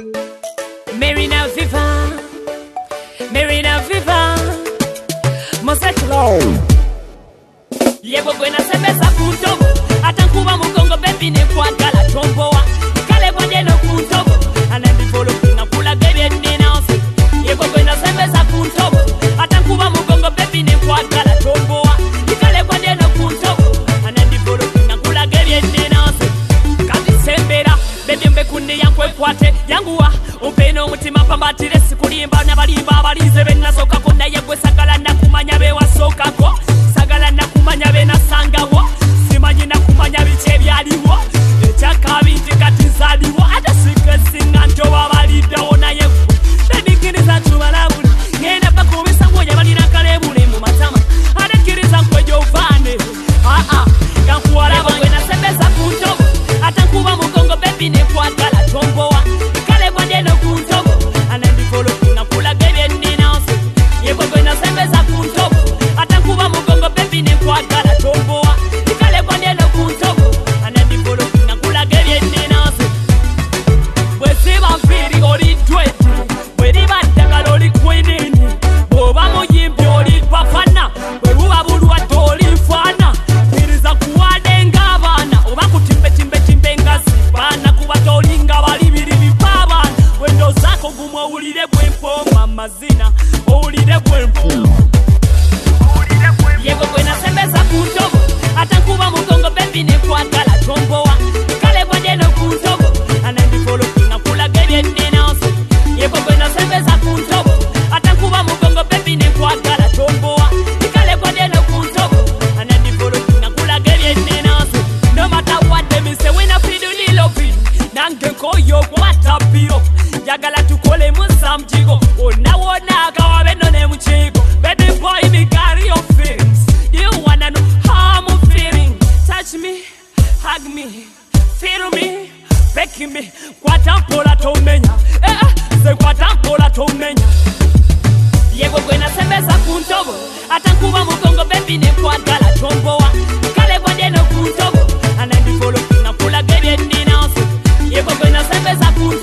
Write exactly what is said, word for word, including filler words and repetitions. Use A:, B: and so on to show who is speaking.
A: Merina Vivah, Merina Vivah, Moseklo. Yegwe na sebeza kutobo, atankuba mugongo baby ne kwagala tromboa. Kale kwande no kutobo, anandi follow na kula gebe ninansi. Yegwe na sebeza kutobo, atankuba mugongo baby ne kwagala tromboa. Kale kwande no kutobo, anandi follow na kula gebe ninansi. Kati sembera, baby mbe kunde yankwe kwate yanguwa. Upeno mutima pambatire sikulimba n'abalimba abalize bennasoka konna yegwe sagala nakumanya bewasoka ko sagala nakumanya benasangawo simanyi nakumanya bice byaliwo ekyakabinti kati zaliwo ate sikesinga ntoba baliddewo naye tebikiriza tubalabuli ngenda bakubisa ngoja balina kalebule mu matama ate kiriza nkwejo uvaane aa kankuwalaba gwe nasembeza ku ntobo ate nkuba mugongo bebi nekwagala tombowa no kuntobo anandi follow na kula gebe ninansi yegwe na sembeza kuntobo atankuba mugongo baby ne kwagala tomboa ikale kwande no kuntobo anandi follow na kula gebe ninansi bwesiba mfiri oli twete bweri badagala oli kwinini boba muyimbi oli bafana bwebuba bulwa toli fana iriza kuwadenga abana oba kutimbe timbe timbe ngazibana kuba tolinga bali biri bipaba wendo zako gumwa ulide bwempo mamazina ulide bwempo yego kwena sembeza kuntobo atankuba mugongo baby ne kwagala tromboa kale kwande no kuntobo anandi follow na kula gebe ninansi yego kwena sembeza kuntobo atankuba mugongo baby ne kwagala tromboa kale kwande no kuntobo anandi follow na kula gebe ninansi no matter what them say when I feel you love it nange koyo kwatapiro yagala tukole musamjigo onawona akawabe none muchigo baby boy me carry your feelings you wanna know how I'm feeling touch me hug me feel me peck me kwatampola tomenya eh se kwatampola tomenya yego kwena sembeza kuntobo atankuba mugongo baby ne kwagala tromboa kale kwande no kuntobo anandi follow na kula gebe ninansi yego kwena sembeza kuntobo